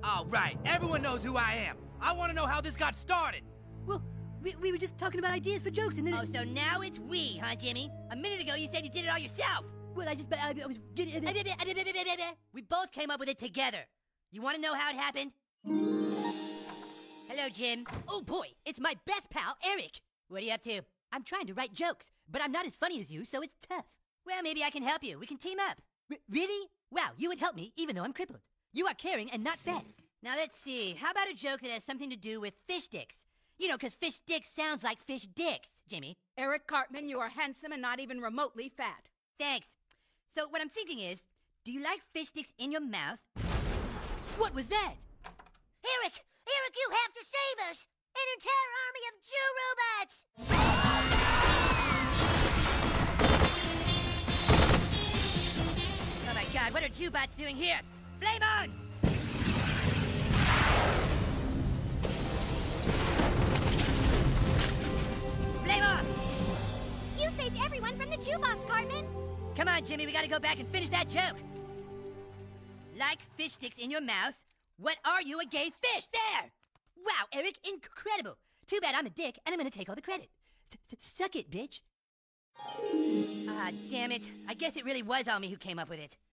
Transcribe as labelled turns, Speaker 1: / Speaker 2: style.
Speaker 1: All right, everyone knows who I am. I want to know how this got started.
Speaker 2: Well, we were just talking about ideas for jokes and then...
Speaker 3: Oh, so now it's we, huh, Jimmy? A minute ago you said you did it all yourself.
Speaker 2: Well, I was getting...
Speaker 3: We both came up with it together. You want to know how it happened? Hello, Jim. Oh, boy, it's my best pal, Eric. What are you up to?
Speaker 2: I'm trying to write jokes, but I'm not as funny as you, so it's tough.
Speaker 3: Well, maybe I can help you. We can team up.
Speaker 2: Really? Wow, you would help me even though I'm crippled. You are caring and not fat.
Speaker 3: Now, let's see. How about a joke that has something to do with fish sticks? You know, because fish sticks sounds like fish dicks, Jimmy.
Speaker 4: Eric Cartman, you are handsome and not even remotely fat.
Speaker 3: Thanks. So what I'm thinking is, do you like fish sticks in your mouth?
Speaker 2: What was that?
Speaker 5: Eric, you have to save us! An entire army of Jew robots!
Speaker 3: Oh my God, what are Jewbots doing here? Flame on! Flame off!
Speaker 5: You saved everyone from the Jewbots, Cartman!
Speaker 3: Come on, Jimmy, we gotta go back and finish that joke. Like fish sticks in your mouth, what are you, a gay fish? There! Wow, Eric, incredible. Too bad I'm a dick, and I'm gonna take all the credit.
Speaker 2: Suck it, bitch.
Speaker 3: Ah, damn it. I guess it really was all me who came up with it.